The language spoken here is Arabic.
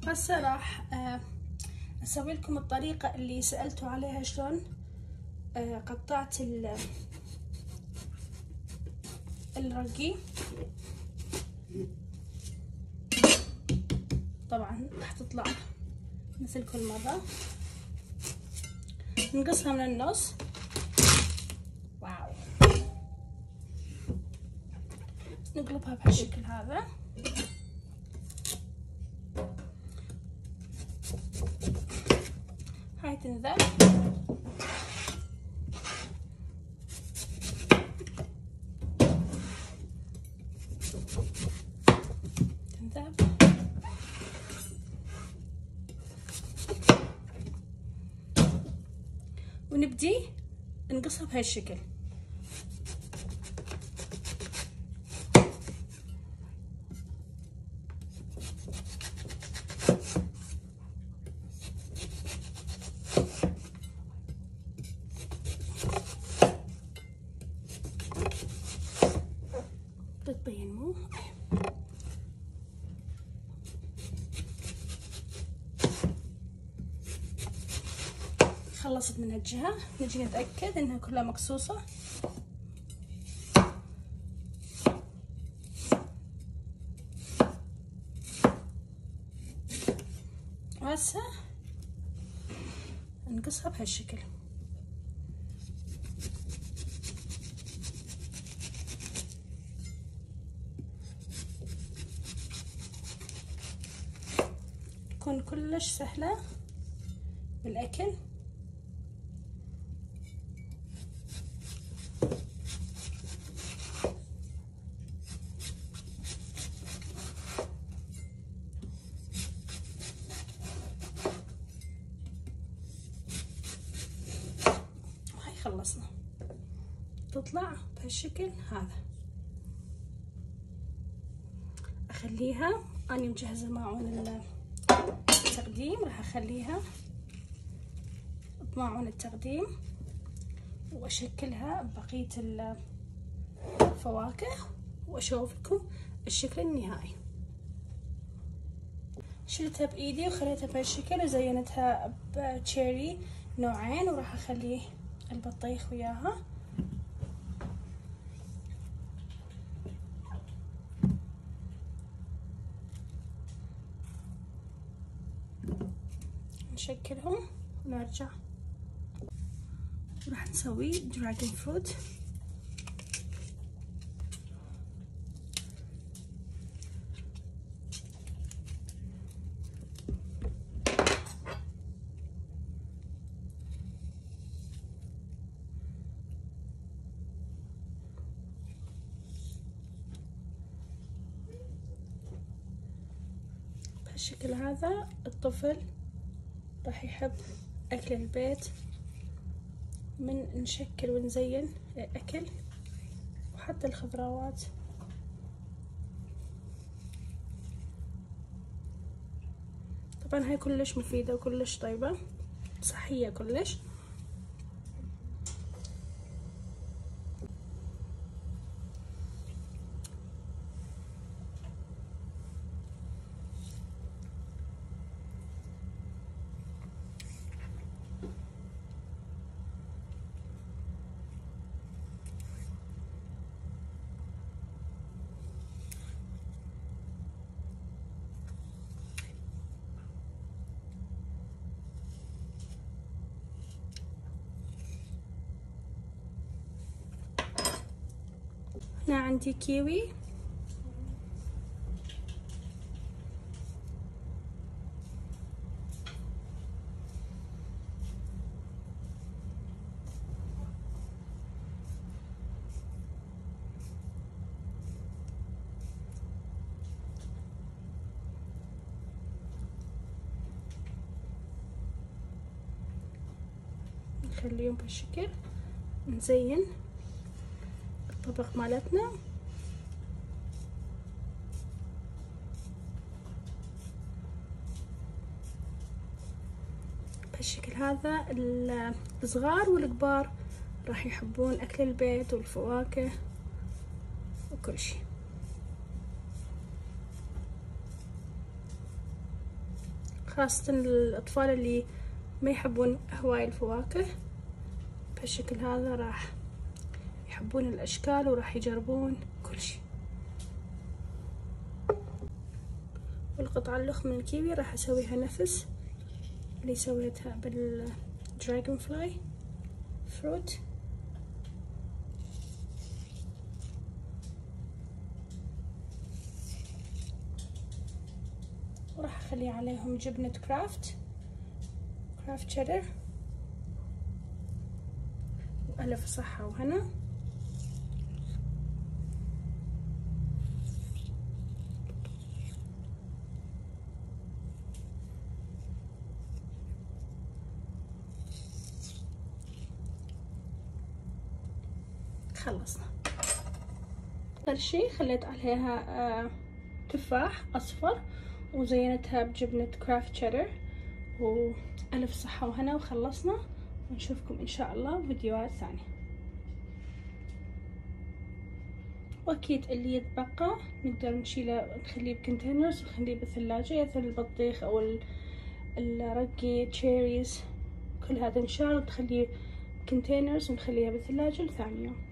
هسه راح اسوي لكم الطريقة اللي سألتوا عليها، شلون قطعت الرقي. طبعا راح تطلع مثل كل مرة. نقصها من النص. واو. نقلبها بهالشكل هذا. هاي تنذب. ونبدي نقصها بهالشكل. تبين مو خلصت من هالجهة. نجي نتأكد انها كلها مقصوصة. وهسه نقصها بهالشكل. تكون كلش سهلة بالأكل. وهاي خلصنا. تطلع بهالشكل هذا. اخليها. انا مجهزة ماعون التقديم، راح اخليها بماعون التقديم واشكلها ببقية الفواكه واشوفكم الشكل النهائي. شلتها بايدي وخليتها بهالشكل وزينتها بتشيري نوعين، وراح اخليه البطيخ وياها. نشكلهم ونرجع. راح نسوي دراجون فروت. بهالشكل هذا الطفل راح يحب أكل البيت. من نشكل ونزين الأكل وحتى الخضروات. طبعا هاي كلش مفيدة وكلش طيبة، صحية كلش. هنا عندي كيوي. نخليهم بهالشكل. نزين الطبق مالتنا. بهالشكل هذا. الصغار والكبار راح يحبون اكل البيت والفواكه وكل شي. خاصة الأطفال اللي ما يحبون هواي الفواكه. بهالشكل هذا راح يحبون الأشكال وراح يجربون كل شي. والقطعة الأخ من الكيوي راح أسويها نفس اللي سويتها بالدراجون فلاي فروت. وراح أخلي عليهم جبنة كرافت شيدر. وألف صحة وهنا. خلصنا. آخر شي خليت عليها تفاح أصفر وزينتها بجبنة كرافت شيدر. وألف صحة وهنا. وخلصنا، ونشوفكم إن شاء الله فيديوهات ثانية. وأكيد اللي يتبقى نقدر نشيله نخليه بكونتينرز ونخليه بالثلاجة، مثل البطيخ أو الرقي تشيريز، كل هذا نشال وتخليه كونتينرز ونخليها بالثلاجة لثاني يوم.